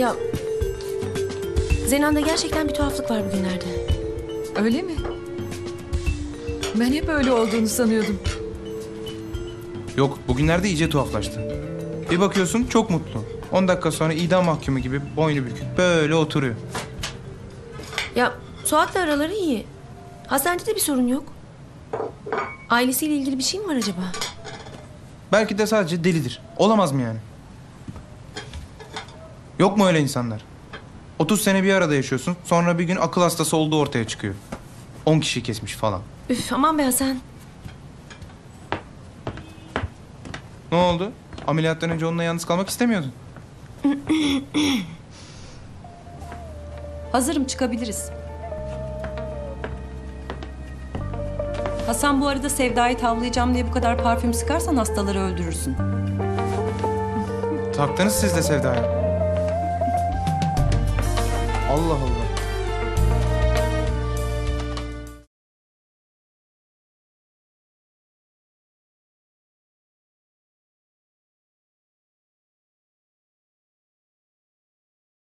Ya Zenan'da gerçekten bir tuhaflık var bugünlerde. Öyle mi? Ben hep öyle olduğunu sanıyordum. Yok, bugünlerde iyice tuhaflaştı. Bir bakıyorsun çok mutlu. 10 dakika sonra idam mahkumu gibi boynu bükük böyle oturuyor. Ya Suat'la araları iyi. Hastanede de bir sorun yok. Ailesiyle ilgili bir şey mi var acaba? Belki de sadece delidir. Olamaz mı yani? Yok mu öyle insanlar? 30 sene bir arada yaşıyorsun. Sonra bir gün akıl hastası olduğu ortaya çıkıyor. 10 kişi kesmiş falan. Üf aman be Hasan. Ne oldu? Ameliyattan önce onunla yalnız kalmak istemiyordun. Hazırım, çıkabiliriz. Hasan, bu arada Sevda'yı tavlayacağım diye bu kadar parfüm sıkarsan hastaları öldürürsün. Taktınız siz de Sevda'ya. Allah Allah.